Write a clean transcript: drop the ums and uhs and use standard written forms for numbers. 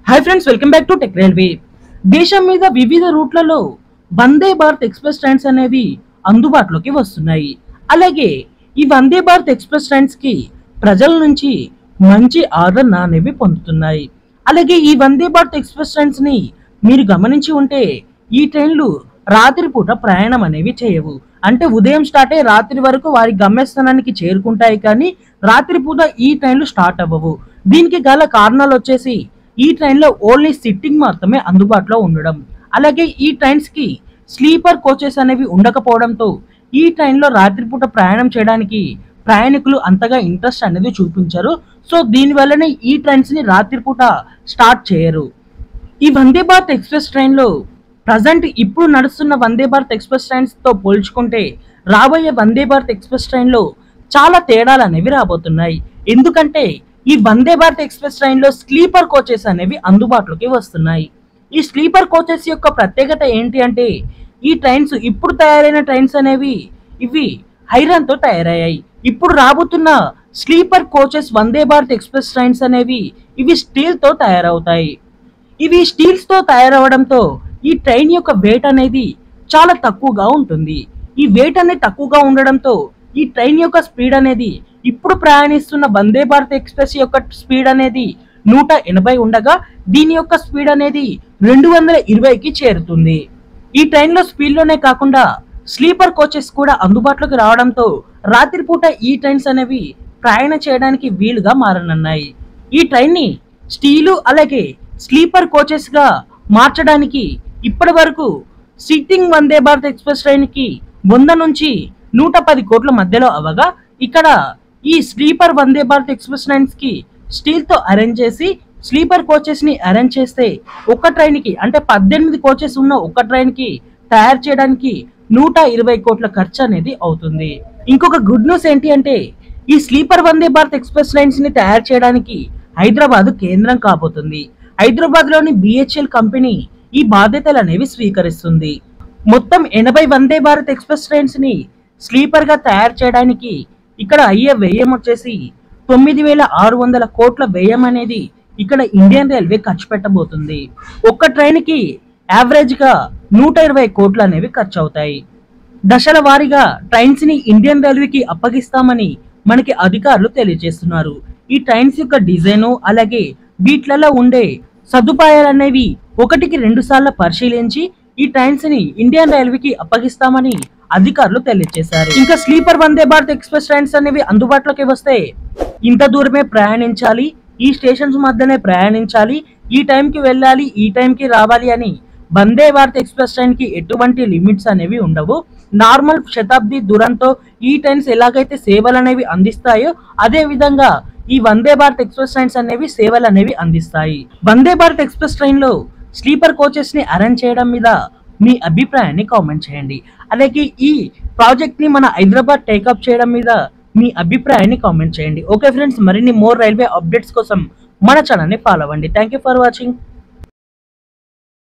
Hi friends, welcome back to tech railway. దేశం మీద వివిధ రూట్లలో వందే భారత్ ఎక్స్ప్రెస్ ట్రైన్స్ అనేవి అందుబాటులోకి వస్తున్నాయి. అలాగే ఈ వందే భారత్ ఎక్స్ప్రెస్ ట్రైన్స్ కి ప్రజల నుంచి మంచి ఆదరణ అనేవి పొందుతున్నాయి. అలాగే ఈ వందే భారత్ ఎక్స్ప్రెస్ ట్రైన్స్ ని మీరు గమనించి ఉంటే ఈ ట్రైన్లు రాత్రిపూట ప్రయాణం అనేవి చేయవు. అంటే ఉదయం స్టార్ట్ అయ్యి రాత్రి వరకు వారి గమ్యస్థానానికి చేరుకుంటాయి, కానీ రాత్రిపూట ఈ ట్రైన్లు స్టార్ట్ అవ్వవు. దీనికి గల కారణాలు వచ్చేసి ఈ ట్రైన్ లో ఓన్లీ సిట్టింగ్ మాత్రమే అందుబాటులో ఉండడం, అలాగే ఈ ట్రైన్స్ కి స్లీపర్ కోచెస్ అనేవి ఉండకపోవడంతో ఈ ట్రైన్ లో రాత్రిపూట ప్రయాణం చేయడానికి ప్రయాణికులు అంతగా ఇంట్రెస్ట్ అనేది చూపించరు. సో దీని వల్లనే ఈ ట్రైన్స్ ని రాత్రిపూట స్టార్ట్ చేయరు. ఈ వందే భారత్ ఎక్స్ప్రెస్ ట్రైన్ లో ప్రజెంట్ ఇప్పుడు నడుస్తున్న వందే భారత్ ఎక్స్ప్రెస్ ట్రైన్స్ తో పోల్చుకుంటే రాబోయే వందే భారత్ ఎక్స్ప్రెస్ ట్రైన్ లో చాలా తేడాలు అనేవి రాబోతున్నాయి. ఎందుకంటే ఈ వందే భారత్ ఎక్స్ప్రెస్ ట్రైన్ లో స్లీపర్ కోచెస్ అనేవి అందుబాటులోకి వస్తున్నాయి. ఈ స్లీపర్ కోచెస్ యొక్క ప్రత్యేకత ఏంటి అంటే ఈ ట్రైన్స్ ఇప్పుడు తయారైన ట్రైన్స్ అనేవి ఇవి ఐరన్ తో తయారయ్యాయి. ఇప్పుడు రాబోతున్న sleeper coaches Vande Bharat express trains అనేవి ఇవి స్టీల్ తో తయారవుతాయి. ఇవి స్టీల్స్ తో తయారవడంతో ఈ ట్రైన్ యొక్క వెయిట్ అనేది చాలా తక్కువగా ఉంటుంది. ఈ వెయిట్ అనేది తక్కువగా ఉండడంతో ఈ ట్రైన్ యొక్క స్పీడ్ అనేది ఇప్పుడు ప్రయాణిస్తున్న వందే భారత్ ఎక్స్ప్రెస్ యొక్క స్పీడ్ అనేది 180 ఉండగా దీని యొక్క స్పీడ్ అనేది 220కి చేరుతుంది. ఈ ట్రైన్ లో స్పీడ్ లోనే కాకుండా స్లీపర్ కోచెస్ కూడా అందుబాటులోకి రావడంతో రాత్రిపూట ఈ ట్రైన్స్ అనేవి ప్రయాణం చేయడానికి వీలుగా మారనున్నాయి. ఈ ట్రైన్ ని స్టీలు అలాగే స్లీపర్ కోచెస్ గా మార్చడానికి ఇప్పటి వరకు sitting Vande Bharat express train కి 100 నుంచి 110 కోట్ల మధ్యలో అవగా ఇక్కడ ఈ sleeper Vande Bharat express trains కి స్టీల్ తో అరేంజ్ చేసి స్లీపర్ కోచెస్ ని అరేంజ్ చేస్తే ఒక ట్రైన్ కి అంటే 18 కోచెస్ ఉన్న ఒక ట్రైన్ కి తయారు చేయడానికి 120 కోట్ల ఖర్చు అనేది అవుతుంది. ఇంకొక గుడ్ న్యూస్ ఏంటి అంటే ఈ sleeper Vande Bharat express trains ని తయారు చేయడానికి హైదరాబాద్ కేంద్రం కాబోతుంది. హైదరాబాద్ లోని BHEL కంపెనీ ఈ బాధ్యతలు అనేవి స్వీకరిస్తుంది. మొత్తం 80 వందే భారత్ ఎక్స్ప్రెస్ ట్రైన్స్ ని స్లీపర్ గా తయారు చేయడానికి ఇక్కడ అయ్యే వ్యయం వచ్చేసి 9600 కోట్ల వ్యయం అనేది ఇక్కడ ఇండియన్ రైల్వే ఖర్చు పెట్టబోతుంది. ఒక్క ట్రైన్ కి యావరేజ్ గా 120 కోట్లు అనేవి ఖర్చు అవుతాయి. దశల వారీగా ట్రైన్స్ ని ఇండియన్ రైల్వేకి అప్పగిస్తామని మనకి అధికారులు తెలియజేస్తున్నారు. ఈ ట్రైన్స్ యొక్క డిజైన్ అలాగే వీటిలలో ఉండే సదుపాయాలు అనేవి 1కి 2 సార్లు పరిశీలించి ఈ ట్రైన్స్ ని ఇండియన్ రైల్వేకి అప్పగిస్తామని అధికారులు తెలియజేశారు. ఇంకా sleeper Vande Bharat express trains అనేవి అందుబాటులోకి వస్తే ఇంత దూరమే ప్రయాణించాలి, ఈ స్టేషన్స్ మధ్యనే ప్రయాణించాలి, ఈ టైంకి వెళ్ళాలి, ఈ టైంకి రావాలి అని వందే భారత్ ఎక్స్ప్రెస్ ట్రైన్ కి ఎటువంటి లిమిట్స్ అనేవి ఉండవు. నార్మల్ శతాబ్ది దురంతో ఈ ట్రైన్స్ ఎలాగైతే సేవలు అనేవి అందిస్తాయో అదే విధంగా ఈ వందే భారత్ ఎక్స్ప్రెస్ ట్రైన్స్ అనేవి సేవలు అనేవి అందిస్తాయి. వందే భారత్ ఎక్స్ప్రెస్ ట్రైన్ లో స్లీపర్ కోచెస్ ని అరేంజ్ చేయడం మీద మీ అభిప్రాయాన్ని కామెంట్ చేయండి. అలాగే ఈ ప్రాజెక్ట్ ని మన హైదరాబాద్ టేకప్ చేయడం మీద మీ అభిప్రాయాన్ని కామెంట్ చేయండి. ఓకే ఫ్రెండ్స్, మరిన్ని మోర్ రైల్వే అప్డేట్స్ కోసం మన ఛానల్ ని ఫాలో అవ్వండి. Thank you for watching.